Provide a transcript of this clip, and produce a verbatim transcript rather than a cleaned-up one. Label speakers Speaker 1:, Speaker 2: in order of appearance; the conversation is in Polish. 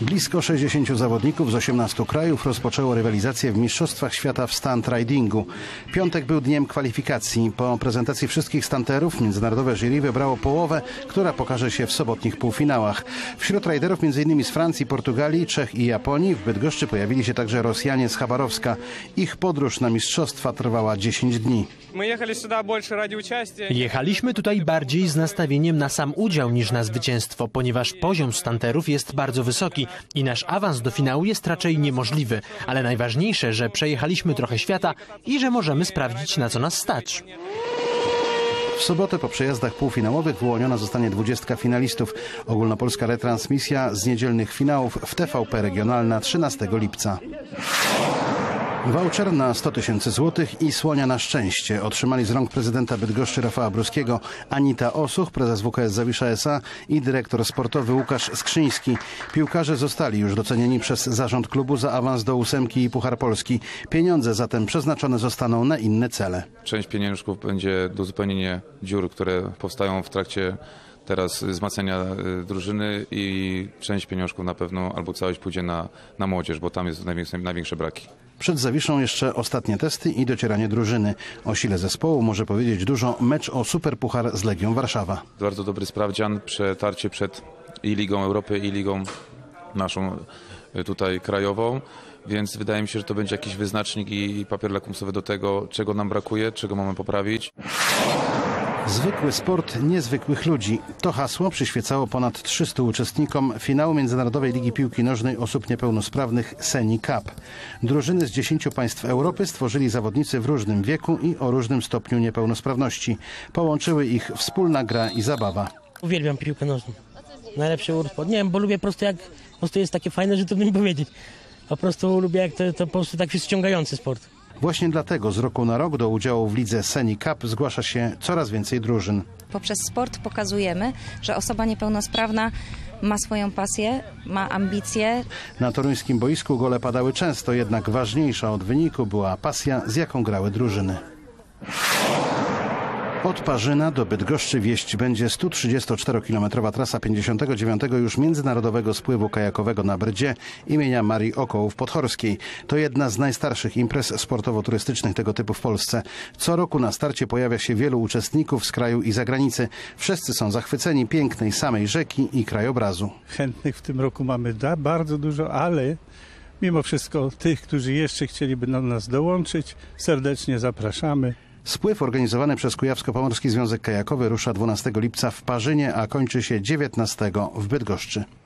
Speaker 1: Blisko sześćdziesięciu zawodników z osiemnastu krajów rozpoczęło rywalizację w Mistrzostwach Świata w stunt ridingu. Piątek był dniem kwalifikacji. Po prezentacji wszystkich stunterów międzynarodowe jury wybrało połowę, która pokaże się w sobotnich półfinałach. Wśród riderów między innymi z Francji, Portugalii, Czech i Japonii. W Bydgoszczy pojawili się także Rosjanie z Chabarowska. Ich podróż na mistrzostwa trwała dziesięć dni.
Speaker 2: Jechaliśmy tutaj bardziej z nastawieniem na sam udział niż na zwycięstwo, ponieważ poziom stunterów jest bardzo wysoki i nasz awans do finału jest raczej niemożliwy. Ale najważniejsze, że przejechaliśmy trochę świata i że możemy sprawdzić, na co nas stać.
Speaker 1: W sobotę po przejazdach półfinałowych wyłoniona zostanie dwudziestka finalistów. Ogólnopolska retransmisja z niedzielnych finałów w T V P Regionalna trzynastego lipca. Voucher na sto tysięcy złotych i słonia na szczęście otrzymali z rąk prezydenta Bydgoszczy Rafała Brusskiego Anita Osuch, prezes W K S Zawisza S A i dyrektor sportowy Łukasz Skrzyński. Piłkarze zostali już docenieni przez zarząd klubu za awans do ósemki i Puchar Polski. Pieniądze zatem przeznaczone zostaną na inne cele.
Speaker 3: Część pieniążków będzie do uzupełnienia dziur, które powstają w trakcie teraz wzmacniania drużyny, i część pieniążków na pewno albo całość pójdzie na, na młodzież, bo tam jest największe, największe braki.
Speaker 1: Przed Zawiszą jeszcze ostatnie testy i docieranie drużyny. O sile zespołu może powiedzieć dużo mecz o Superpuchar z Legią Warszawa.
Speaker 3: Bardzo dobry sprawdzian, przetarcie przed i Ligą Europy, i Ligą naszą tutaj krajową, więc wydaje mi się, że to będzie jakiś wyznacznik i papier lakmusowy do tego, czego nam brakuje, czego mamy poprawić.
Speaker 1: Zwykły sport niezwykłych ludzi. To hasło przyświecało ponad trzystu uczestnikom finału Międzynarodowej Ligi Piłki Nożnej Osób Niepełnosprawnych Seni Cup. Drużyny z dziesięciu państw Europy stworzyli zawodnicy w różnym wieku i o różnym stopniu niepełnosprawności. Połączyły ich wspólna gra i zabawa.
Speaker 4: Uwielbiam piłkę nożną. Najlepszy ursport. Nie wiem, bo lubię po prostu, jak po prostu jest takie fajne, że to nie powiedzieć. Po prostu lubię, jak to, to po prostu tak jest ściągający sport.
Speaker 1: Właśnie dlatego z roku na rok do udziału w lidze Seni Cup zgłasza się coraz więcej drużyn.
Speaker 5: Poprzez sport pokazujemy, że osoba niepełnosprawna ma swoją pasję, ma ambicje.
Speaker 1: Na toruńskim boisku gole padały często, jednak ważniejsza od wyniku była pasja, z jaką grały drużyny. Od Parzyna do Bydgoszczy wieść będzie sto trzydziestoczterokilometrowa trasa pięćdziesiątego dziewiątego już międzynarodowego spływu kajakowego na Brdzie imienia Marii Okołów-Podhorskiej. To jedna z najstarszych imprez sportowo-turystycznych tego typu w Polsce. Co roku na starcie pojawia się wielu uczestników z kraju i zagranicy. Wszyscy są zachwyceni pięknej samej rzeki i krajobrazu.
Speaker 6: Chętnych w tym roku mamy da, bardzo dużo, ale mimo wszystko tych, którzy jeszcze chcieliby do nas dołączyć, serdecznie zapraszamy.
Speaker 1: Spływ organizowany przez Kujawsko-Pomorski Związek Kajakowy rusza dwunastego lipca w Parzynie, a kończy się dziewiętnastego w Bydgoszczy.